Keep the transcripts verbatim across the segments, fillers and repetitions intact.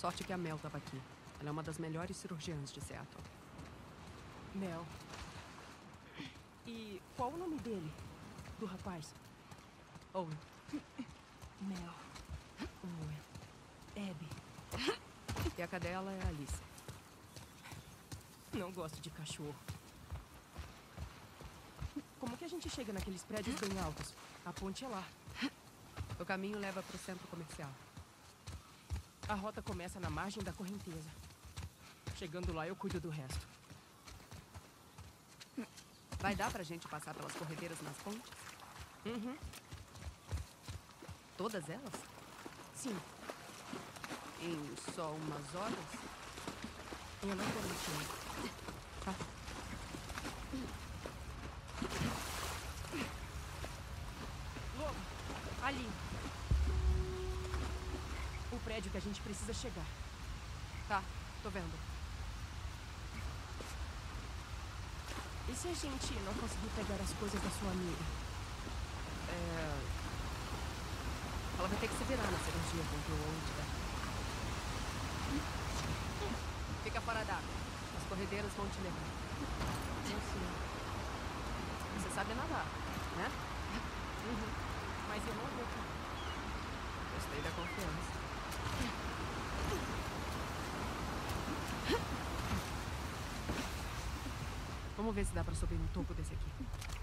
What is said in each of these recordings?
Sorte que a Mel tava aqui. Ela é uma das melhores cirurgiãs de Seattle. Mel. E qual o nome dele? Do rapaz? Owen. Mel. Owen. Abby. E a cadela é a Alice. Não gosto de cachorro. Como que a gente chega naqueles prédios bem altos? A ponte é lá. O caminho leva pro centro comercial. A rota começa na margem da correnteza. Chegando lá, eu cuido do resto. Vai dar pra gente passar pelas corredeiras nas pontes? Uhum. Todas elas? Sim. Em só umas horas? Eu não tô mentindo. Tá. Logo, ali. O prédio que a gente precisa chegar. Tá, tô vendo. E se a gente não conseguir pegar as coisas da sua amiga? É... Ela vai ter que se virar na cirurgia com o que o Owen tiver. Fica fora d'água. As corredeiras vão te levar. Eu sei. Você sabe nadar, né? Uhum. Mas eu não vou. Gostei da confiança. Vamos ver se dá pra subir no topo desse aqui.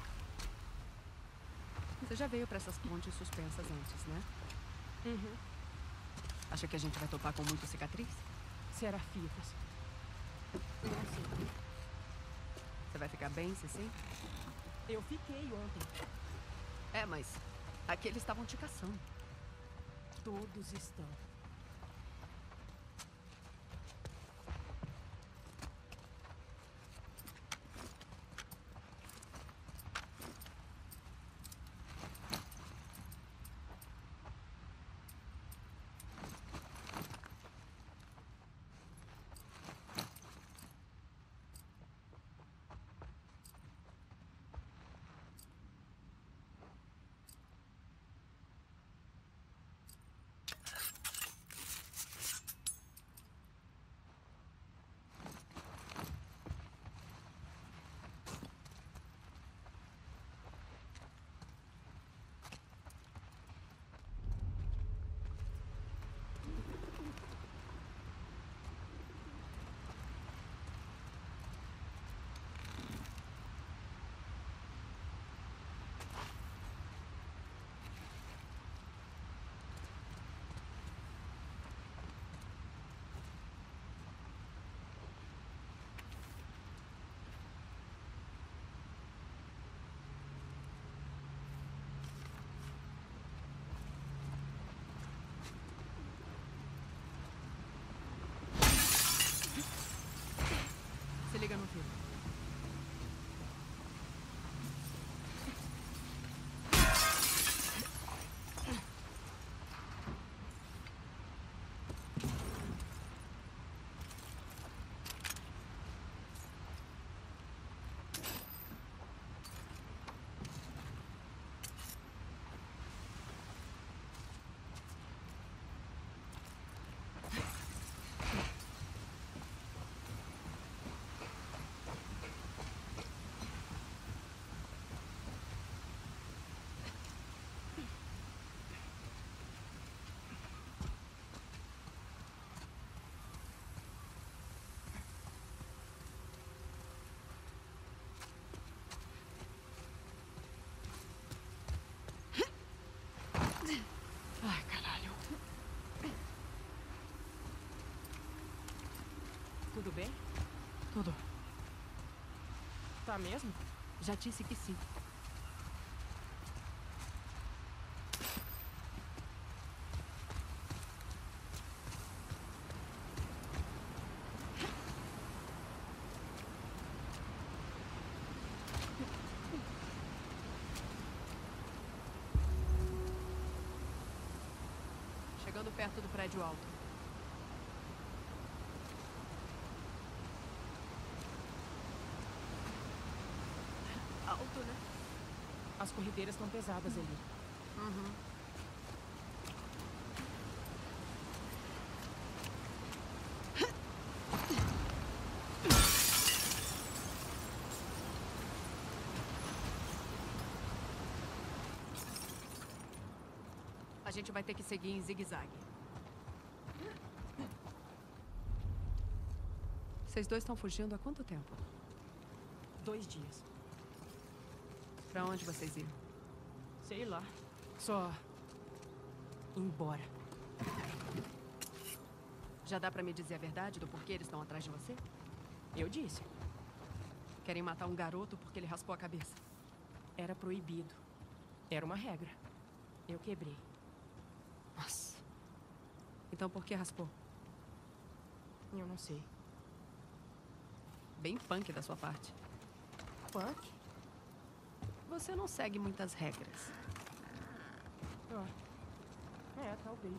Você já veio pra essas pontes suspensas antes, né? Uhum. Acha que a gente vai topar com muita cicatriz? Serafitas. Não sei. Você vai ficar bem, se sim? Eu fiquei ontem. É, mas aqui eles estavam te caçando. Todos estão. Se liga no fio. Ai, caralho. Tudo bem? Tudo. Tá mesmo? Já disse que sim. Chegando perto do prédio alto. Alto, né? As corredeiras estão pesadas ali. Uhum. gente vai ter que seguir em zigue-zague. Vocês dois estão fugindo há quanto tempo? Dois dias. Pra onde vocês iam? Sei lá. Só... ir embora. Já dá pra me dizer a verdade do porquê eles estão atrás de você? Eu disse. Querem matar um garoto porque ele raspou a cabeça. Era proibido. Era uma regra. Eu quebrei. Nossa. Então por que raspou? Eu não sei. Bem punk da sua parte. Punk? Você não segue muitas regras. Ah. É, talvez.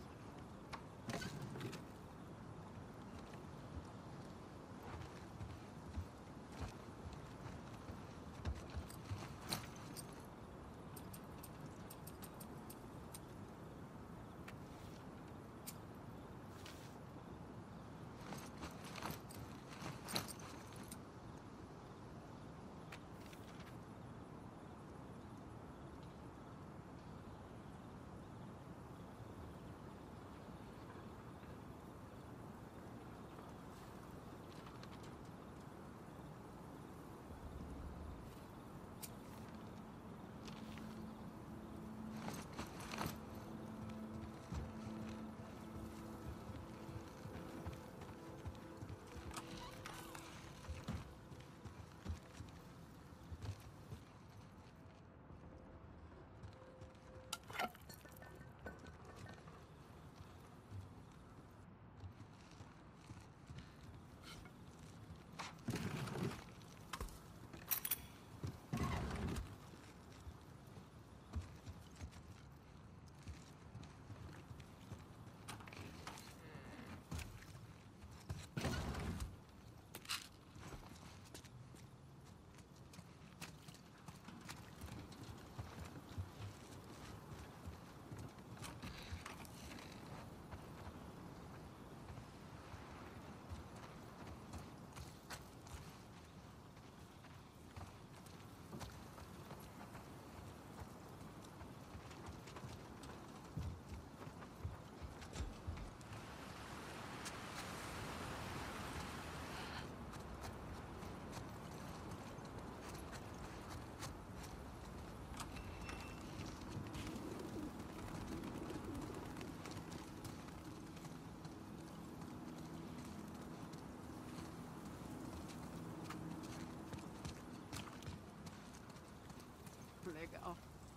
Legal.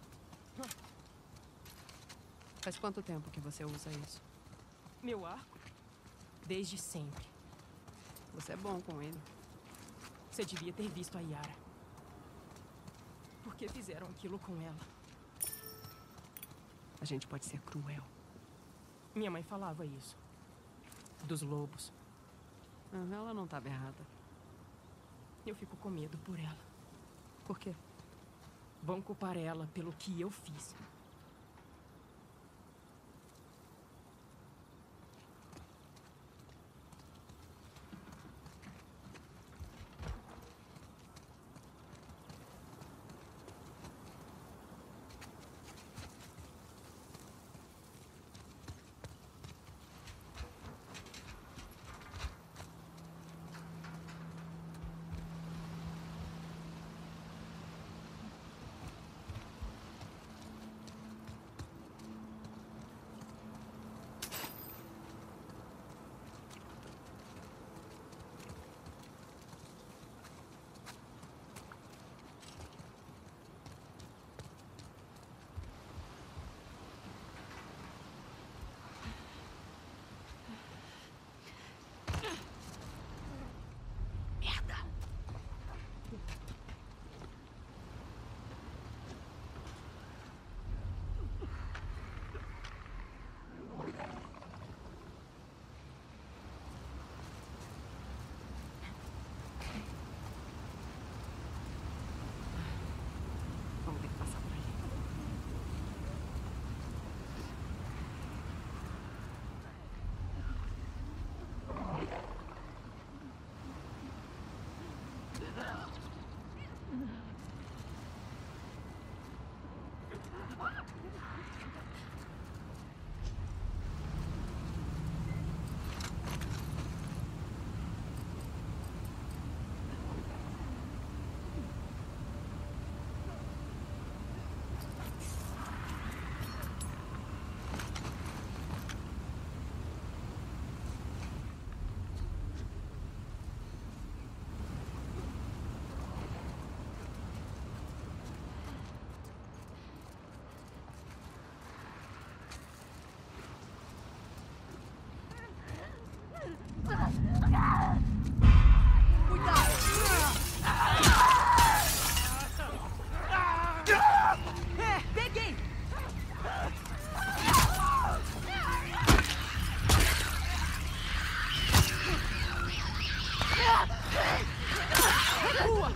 Faz quanto tempo que você usa isso? Meu arco? Desde sempre. Você é bom com ele. Você devia ter visto a Yara. Por que fizeram aquilo com ela? A gente pode ser cruel. Minha mãe falava isso. Dos lobos. Ah, ela não estava errada. Eu fico com medo por ela. Por quê? Vão culpar ela pelo que eu fiz. Recua!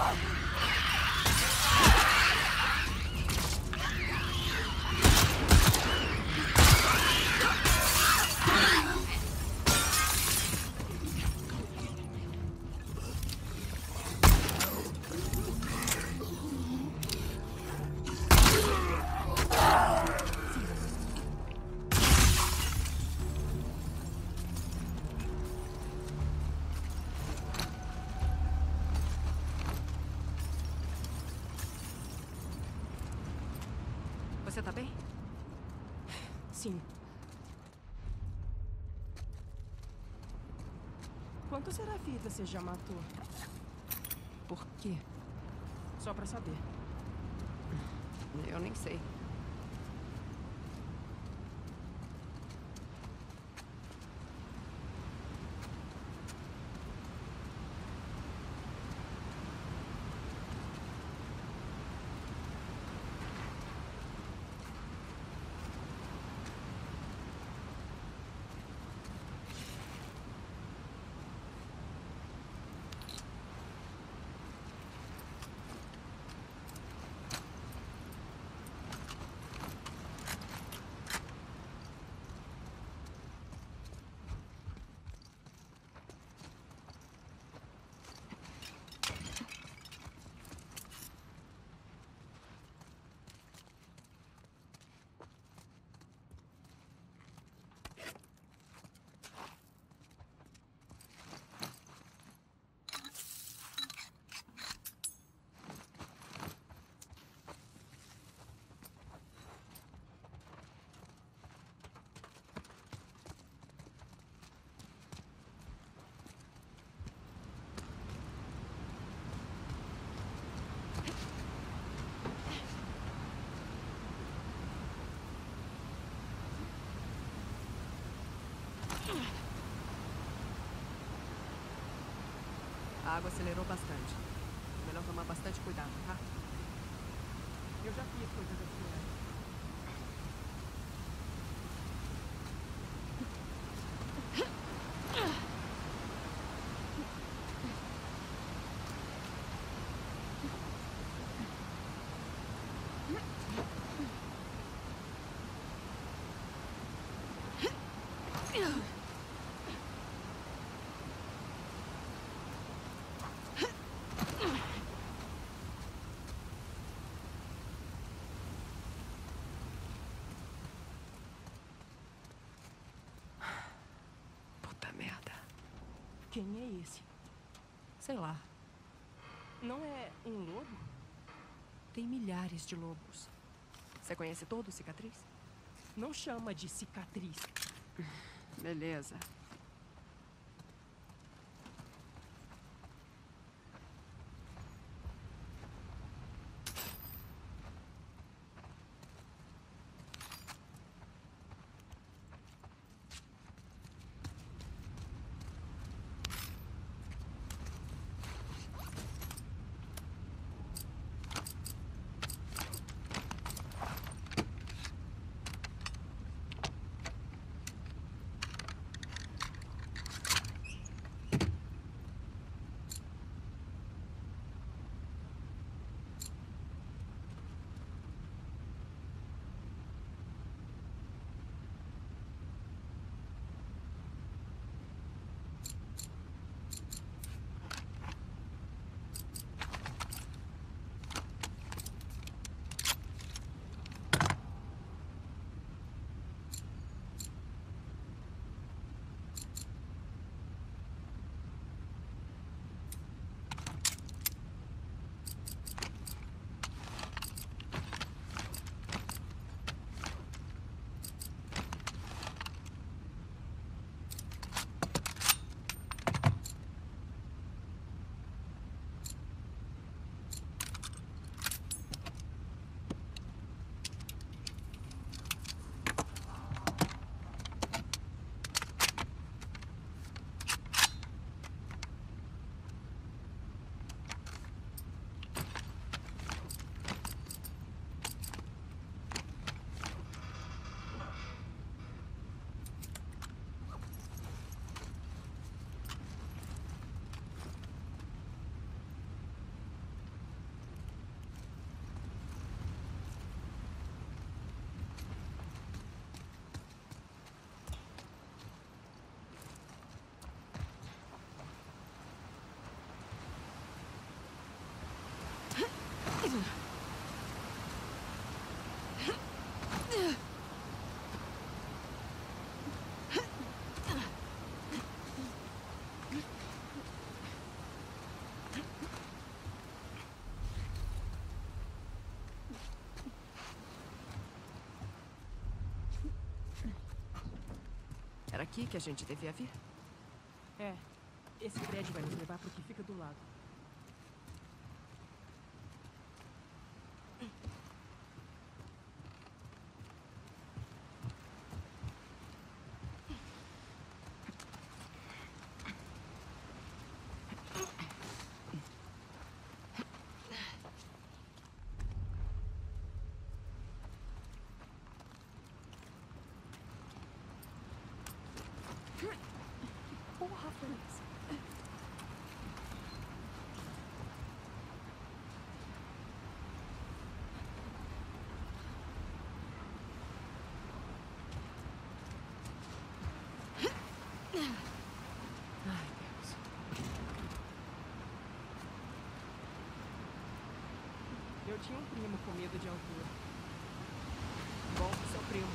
Você tá bem? Sim. Quantos serafitas você já matou? Por quê? Só pra saber. Eu nem sei. A água acelerou bastante. Melhor tomar bastante cuidado, tá? Eu já fiz coisas assim, né? Puta merda. Quem é esse? Sei lá. Não é um lobo? Tem milhares de lobos. Você conhece todo, Cicatriz? Não chama de cicatriz. Beleza. aqui que a gente devia vir? É, esse prédio vai nos levar pro que fica do lado. Porra, Félix. Ai, Deus. Eu tinha um primo com medo de altura. Bom, seu primo.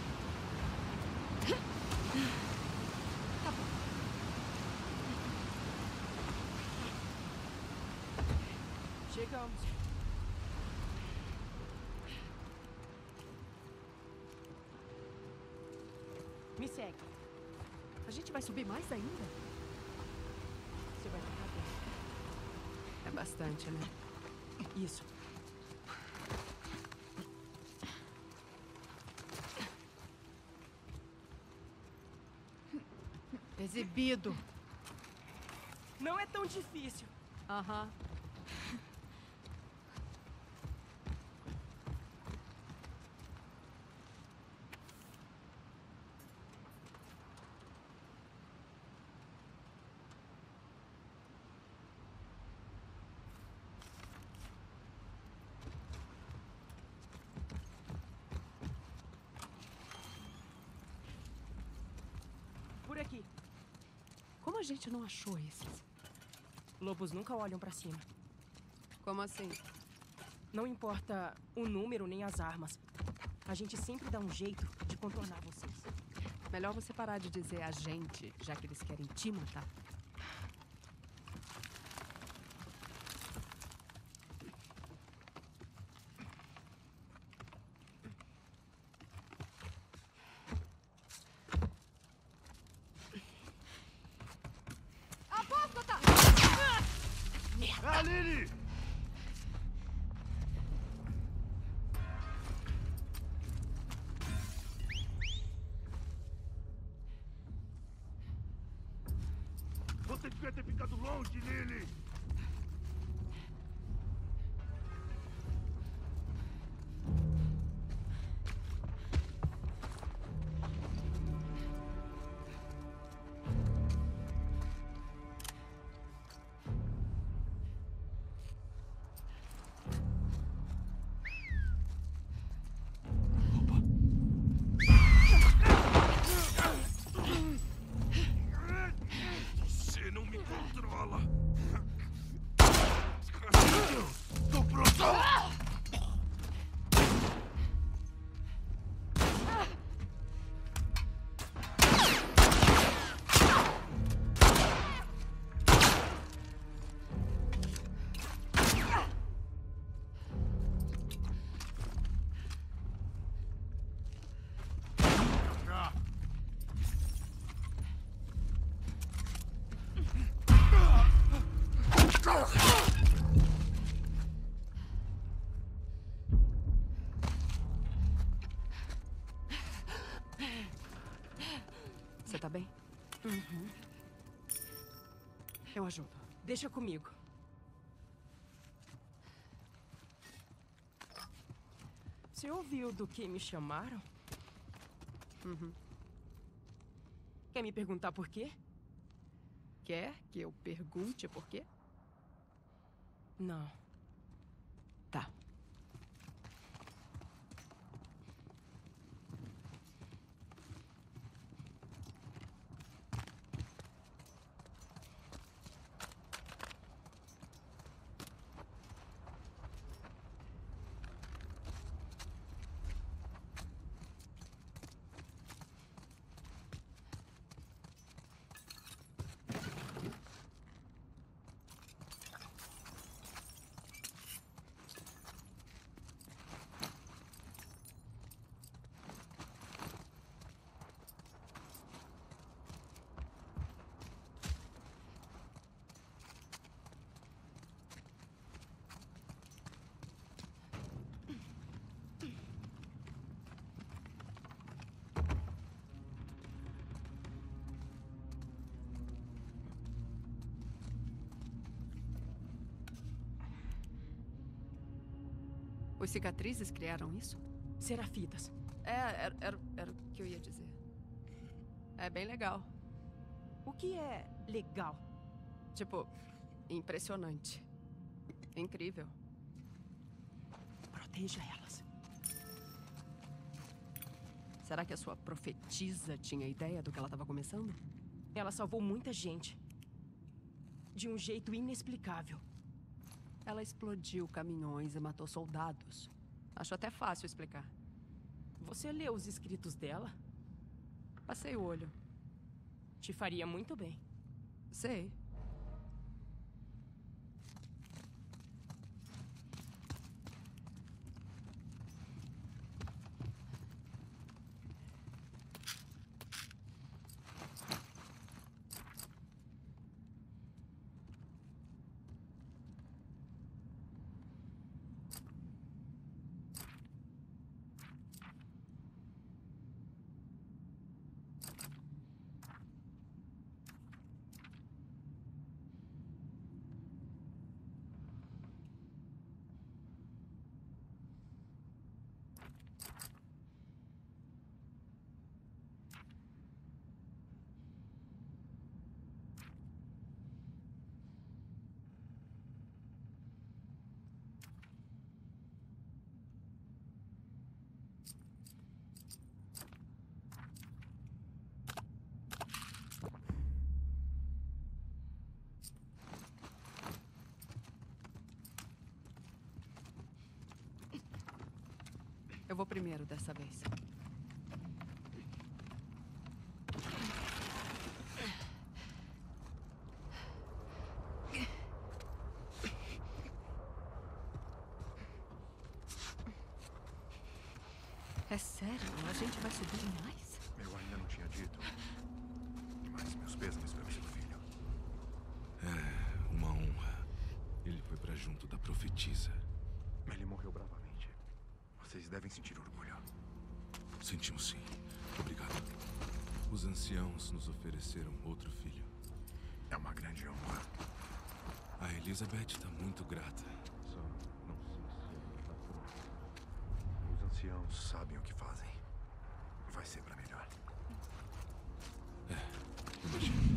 Tá bom. Chegamos. Me segue. A gente vai subir mais ainda? Você vai ficar bem. É bastante, né? Isso. Exibido. Não é tão difícil. Aham. Por aqui. Como a gente não achou esses? Lobos nunca olham pra cima. Como assim? Não importa o número nem as armas. A gente sempre dá um jeito de contornar vocês. Melhor você parar de dizer a gente, já que eles querem te matar. Apóstata! Ah, Lily! Você devia ter ficado longe, Lily! Você não me controla! Tô pronto! Ah! Você tá bem? Eu ajudo. Deixa comigo. Você ouviu do que me chamaram? Uhum. Quer me perguntar por quê? Quer que eu pergunte por quê? Não. Tá. Os cicatrizes criaram isso? Serafitas. É, era, era, era o que eu ia dizer. É bem legal. O que é legal? Tipo, impressionante. Incrível. Proteja elas. Será que a sua profetisa tinha ideia do que ela estava começando? Ela salvou muita gente. De um jeito inexplicável. Ela explodiu caminhões e matou soldados. Acho até fácil explicar. Você leu os escritos dela? Passei o olho. Te faria muito bem. Sei. Eu vou primeiro dessa vez. É sério? A gente vai subir mais? Eu ainda não tinha dito. Mas meus pêsames pelo seu filho. É, uma honra. Ele foi pra junto da profetisa. Ele morreu bravamente. Vocês devem sentir orgulho. Sentimos sim. Obrigado. Os anciãos nos ofereceram outro filho. É uma grande honra. A Elizabeth está muito grata. Só não sei se está pronto. Os anciãos sabem o que fazem. Vai ser pra melhor. É, imagino.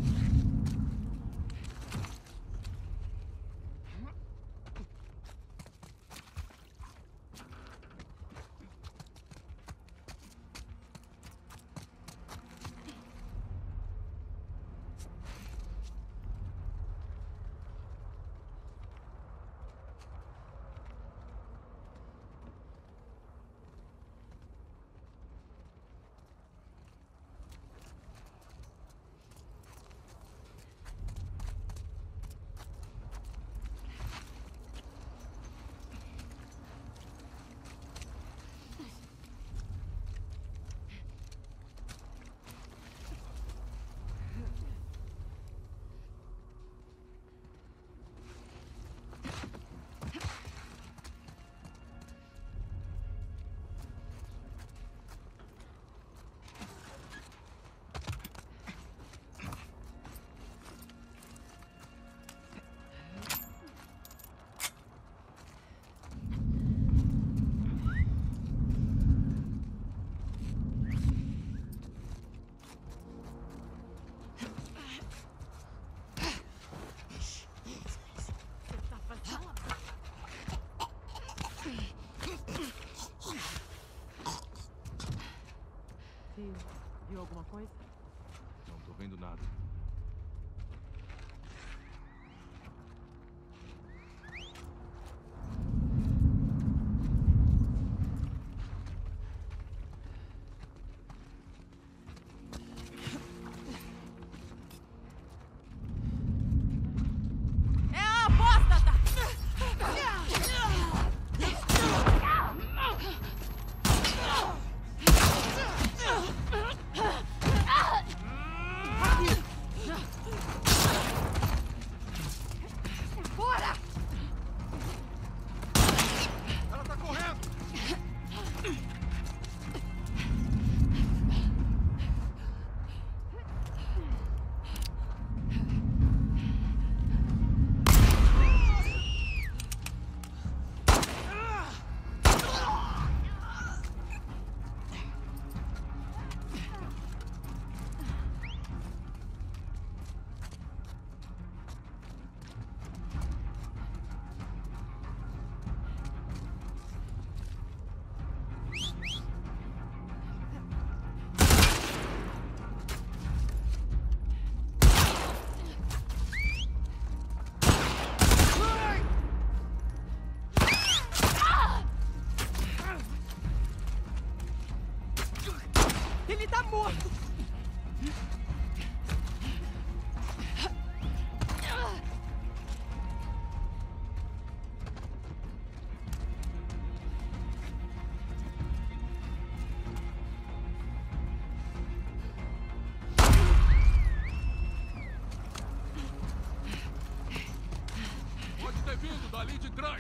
Ali de trás!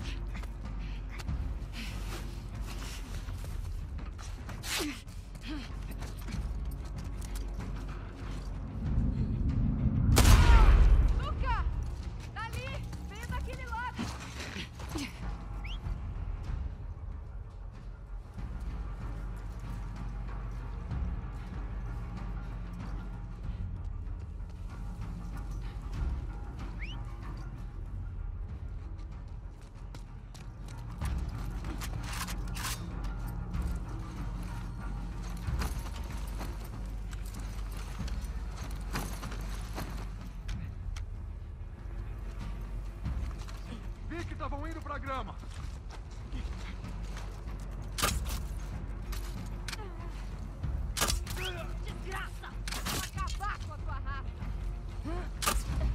Luca! Dali! Venha daquele lado! Vi que estavam indo pra grama. Desgraça! Vou acabar com a tua raça!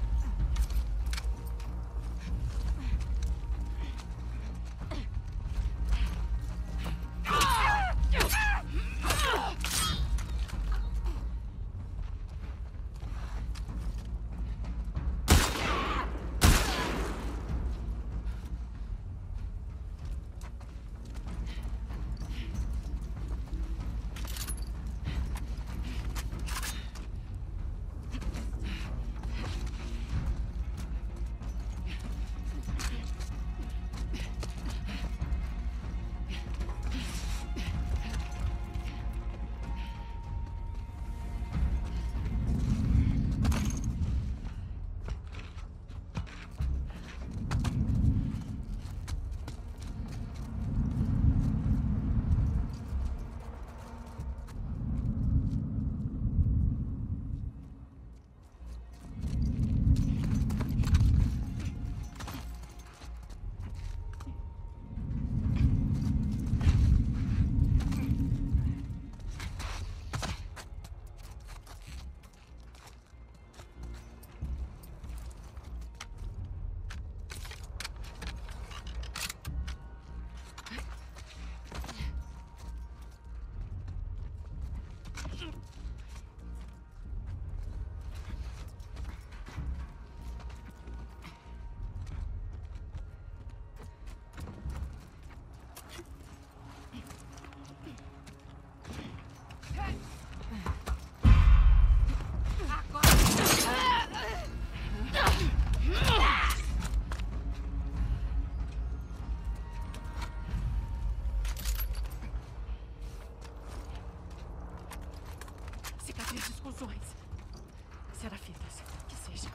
Cicatrizes, cuzões. Serafitas, que seja.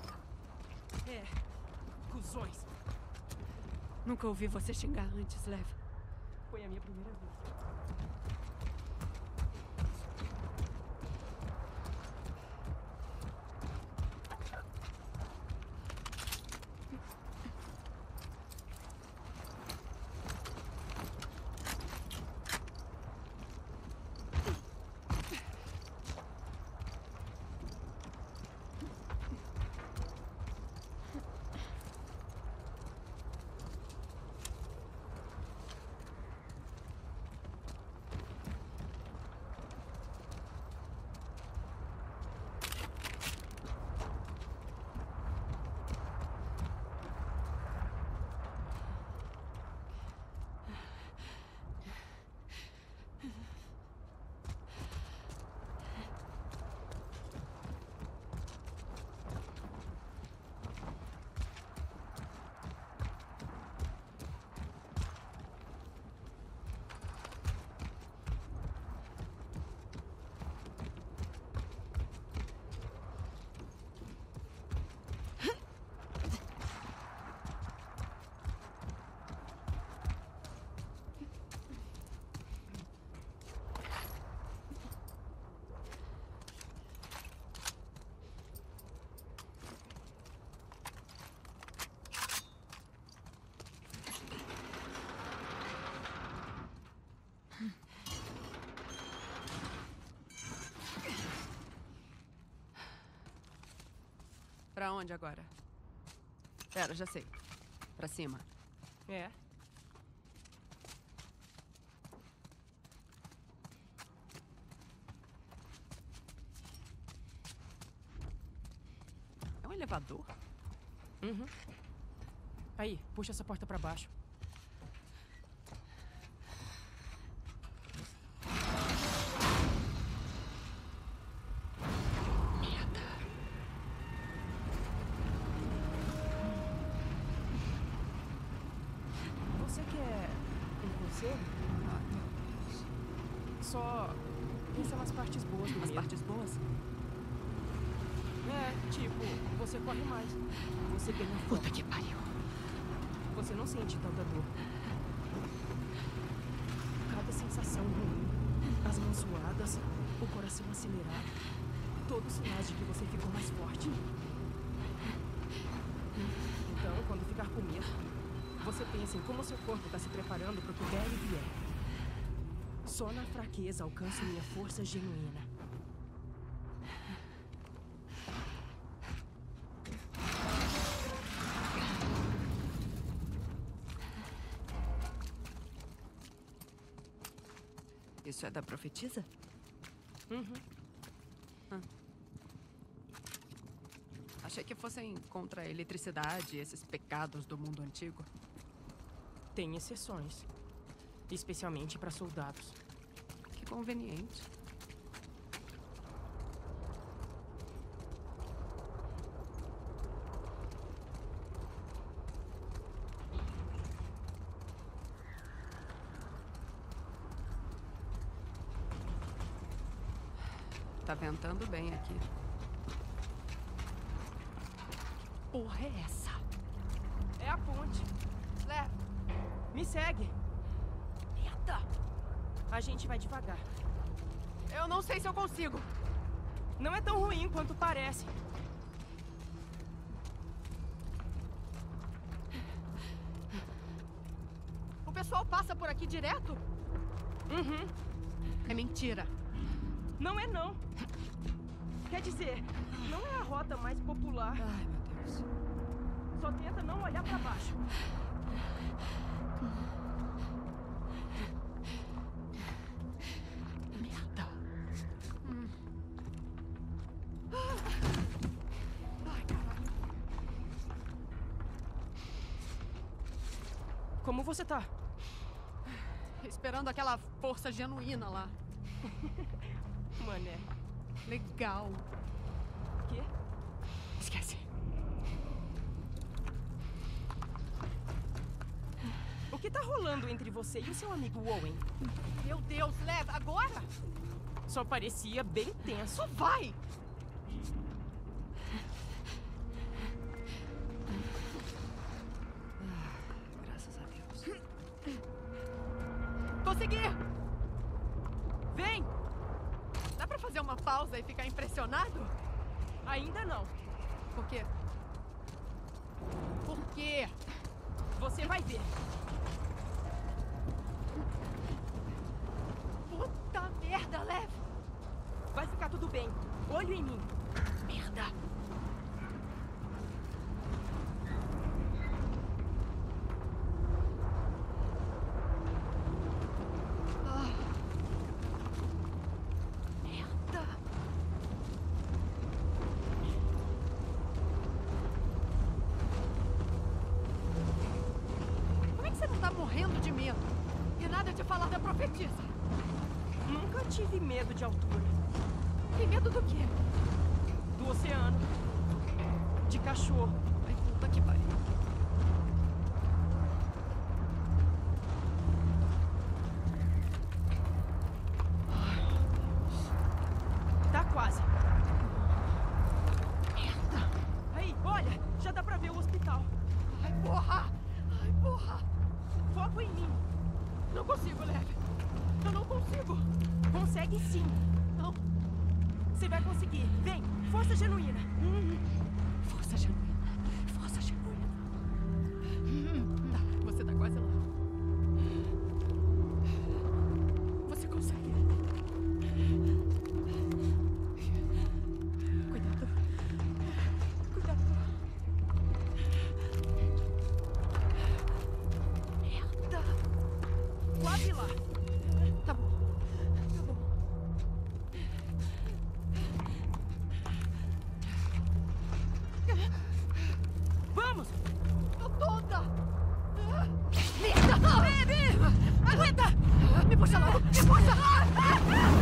É, cuzões. Nunca ouvi você xingar antes, Lev. Foi a minha primeira vez. Pra onde agora? Pera, já sei. Pra cima. É. É um elevador? Uhum. Aí, puxa essa porta pra baixo. Você quer um conselho? Ah, meu Deus. Só pensa nas partes boas do As medo. partes boas? É, tipo, você corre mais. Você ganha Puta foco. que pariu. Você não sente tanta dor. Cada sensação ruim, as mãos suadas, o coração acelerado, todos sinais de que você ficou mais forte. Então, quando ficar com medo, você pensa em como seu corpo está se preparando para o que der e vier. Só na fraqueza alcanço minha força genuína. Isso é da profetisa? Uhum. Achei que fossem contra a eletricidade e esses pecados do mundo antigo. Tem exceções, especialmente para soldados. Que conveniente. Tá ventando bem aqui. Que porra é essa? É a ponte. Leva. Me segue. Merda! A gente vai devagar. Eu não sei se eu consigo. Não é tão ruim quanto parece. O pessoal passa por aqui direto? Uhum. É mentira. Não é não. Quer dizer, não é a rota mais popular. Ai, meu Deus. Só tenta não olhar pra baixo. Merda. Hum. Ai, caralho. Como você tá? Esperando aquela força genuína lá. Mané. Legal. Quê? Esquece. O que tá rolando entre você e o seu amigo Owen? Meu Deus, leva agora? Só parecia bem tenso. Só vai! Graças a Deus. Consegui! Vem! Dá pra fazer uma pausa e ficar impressionado? Ainda não. Por quê? Por quê? Você vai ver. Puta merda, leva! Vai ficar tudo bem. Olho em mim. Merda! Ah. Merda! Como é que você não tá morrendo de medo? E nada de falar da profetisa. Nunca tive medo de altura. Tem medo do quê? Do oceano. De cachorro. Ai, puta que pariu. Tá quase. Merda! Aí, olha. Já dá pra ver o hospital. Ai, porra! Ai, porra! Foco em mim. Não consigo, Leve. Eu não consigo. Consegue sim. Não. Você vai conseguir. Vem. Força genuína. Força genuína. Força genuína. Tá, você tá quase lá. Você consegue. Cuidado. Cuidado. Merda. Quase lá. Tá bom. Tá bom. Vamos! Tô tonta! Baby! Aguenta! Me puxa logo! Me puxa!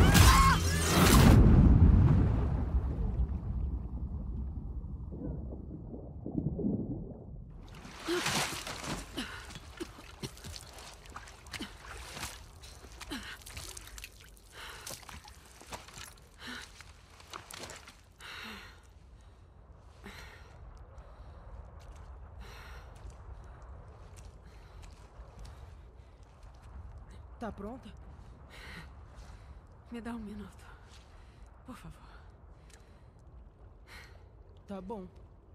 Tá pronta? Me dá um minuto. Por favor. Tá bom.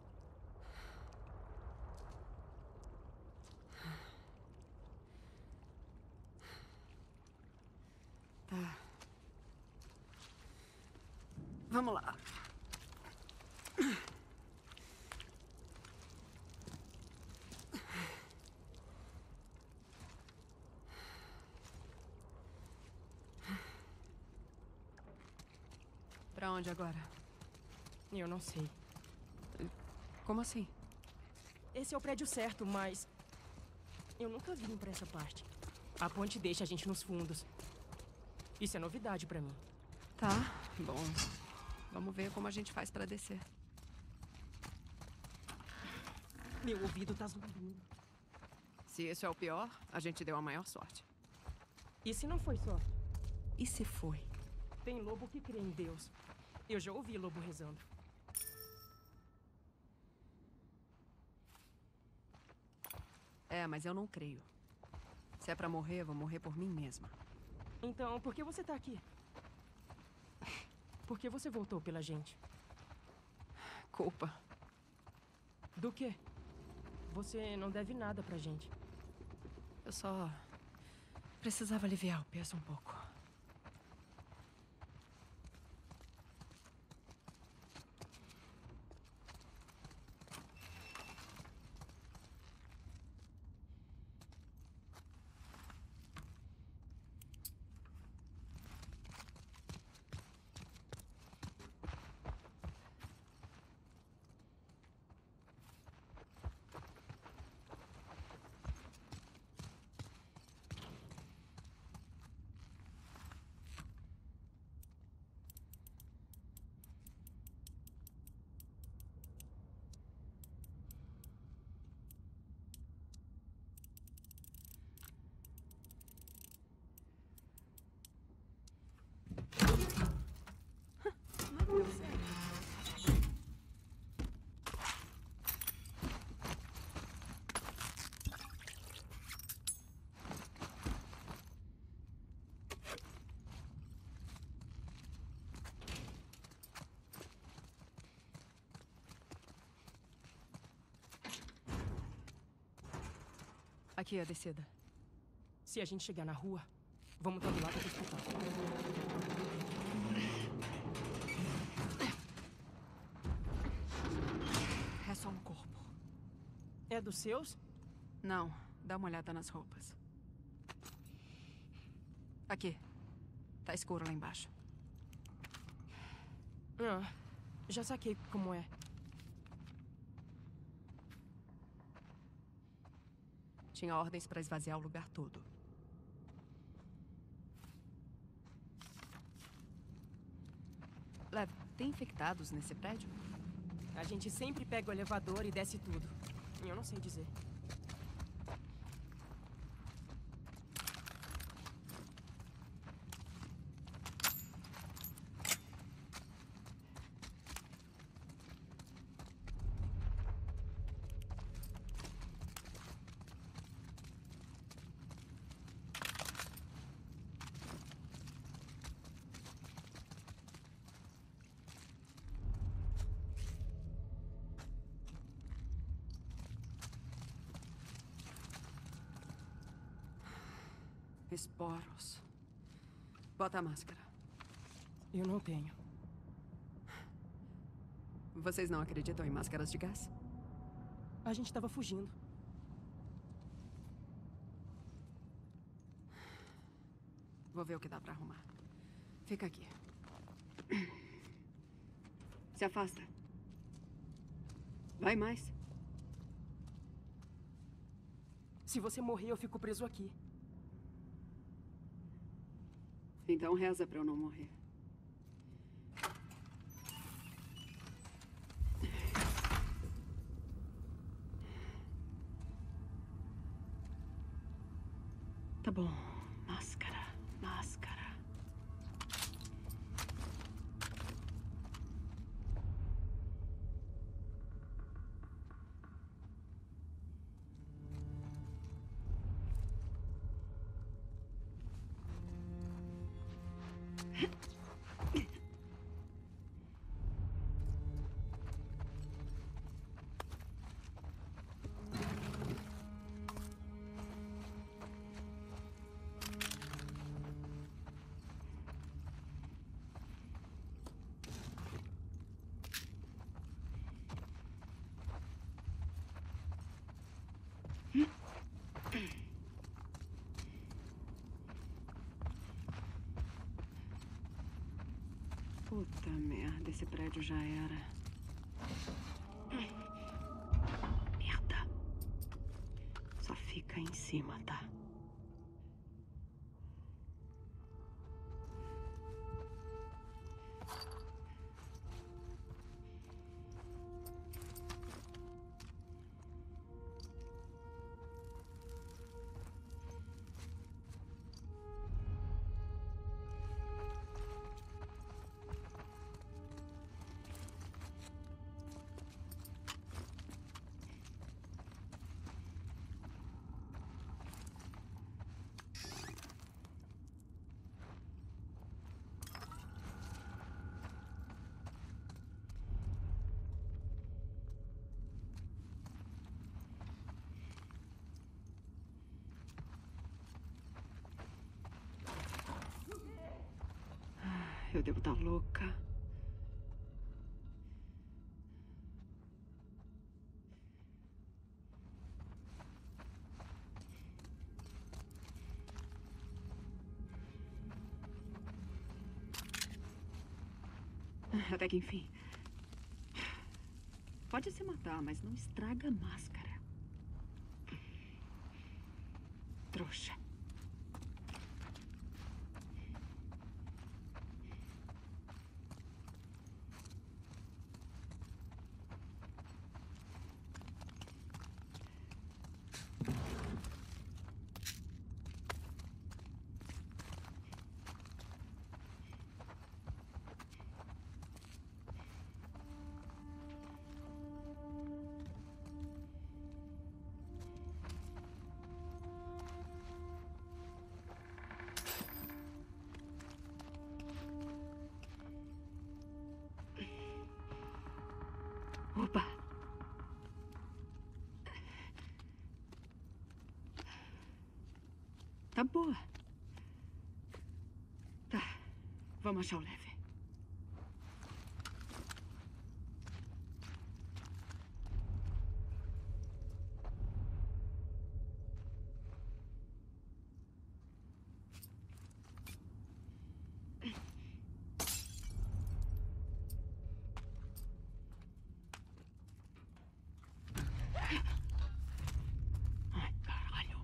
Tá. Vamos lá. Pra onde agora? Eu não sei. Como assim? Esse é o prédio certo, mas... eu nunca vim pra essa parte. A ponte deixa a gente nos fundos. Isso é novidade pra mim. Tá, bom. Vamos ver como a gente faz pra descer. Meu ouvido tá zumbindo. Se esse é o pior, a gente deu a maior sorte. E se não foi sorte? E se foi? Tem lobo que crê em Deus. Eu já ouvi lobo rezando. É, mas eu não creio. Se é pra morrer, vou morrer por mim mesma. Então, por que você tá aqui? Por que você voltou pela gente? Culpa. Do quê? Você não deve nada pra gente. Eu só precisava aliviar o peso um pouco. Aqui é a descida. Se a gente chegar na rua, vamos todo lado do hospital. É só um corpo. É dos seus? Não, dá uma olhada nas roupas. Aqui. Tá escuro lá embaixo. Ah, já saquei como é. Tinha ordens pra esvaziar o lugar todo. Lev, tem infectados nesse prédio? A gente sempre pega o elevador e desce tudo. Eu não sei dizer. Esporos. Bota a máscara. Eu não tenho. Vocês não acreditam em máscaras de gás? A gente tava fugindo. Vou ver o que dá pra arrumar. Fica aqui. Se afasta. Vai mais. Se você morrer, eu fico preso aqui. Então reza pra eu não morrer. Tá bom. Máscara, máscara. Puta merda, esse prédio já era. Merda. Só fica em cima, tá? Eu devo estar louca. Até que enfim. Pode se matar, mas não estraga a máscara. Trouxa. Opa! Tá boa. Tá. Vamos achar o leve. Ai, caralho.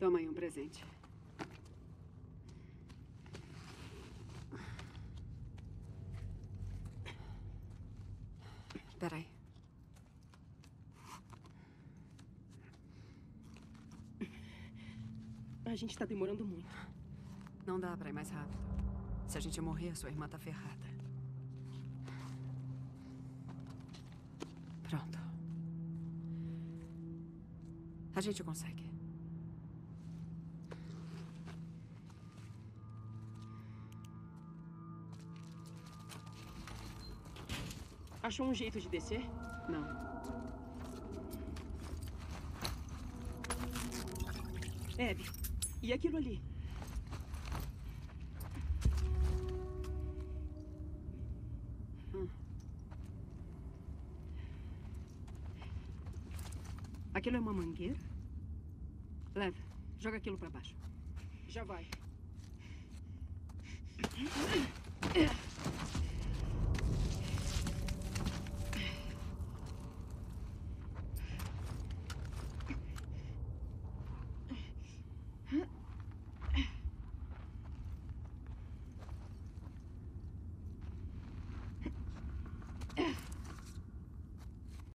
Toma aí um presente. Espera aí. A gente tá demorando muito. Não dá pra ir mais rápido. Se a gente morrer, a sua irmã tá ferrada. Pronto. A gente consegue. Achou um jeito de descer? Não. Abby, e aquilo ali? Hum. Aquilo é uma mangueira? Leve. Joga aquilo pra baixo. Já vai.